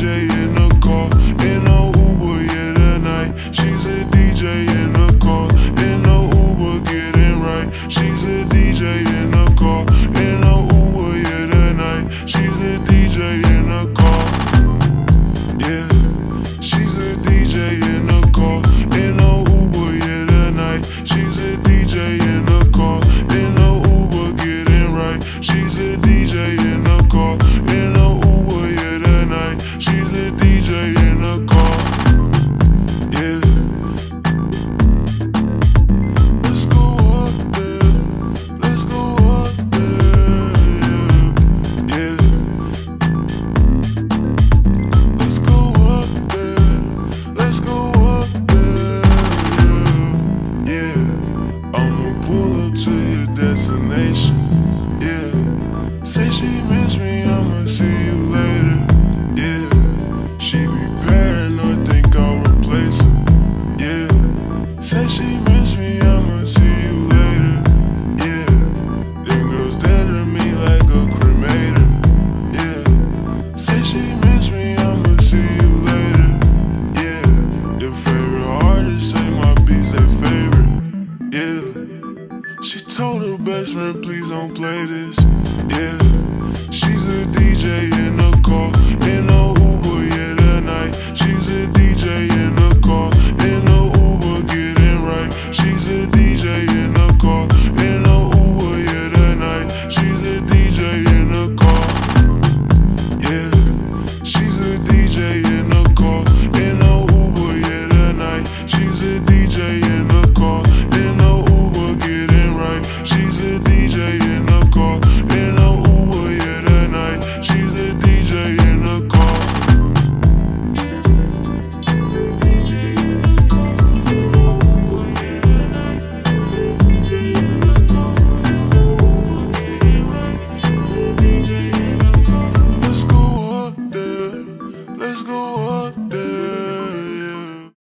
DJ in the car, in a Uber, yeah, tonight. She's a DJ in the car, in a Uber, getting right. She's a DJ in the car, in a Uber, yeah, tonight. She's a DJ in the car, yeah. She's a DJ in the car, in a Uber, yeah, tonight. She's a DJ in the car, in a Uber, getting right. She's a DJ in the car, in a Uber, yeah, tonight. She's a DJ in the car, yeah. Let's go up there, let's go up there, yeah, yeah. Let's go up there, let's go up there, yeah, yeah. I'ma pull up to your destination, yeah. Say she miss me, I'ma see you later, yeah. She be paranoid, think I'll replace her, yeah. Say she miss me, I'ma see you later, yeah. Them girls dead to me like a cremator, yeah. Say she miss me, I'ma see you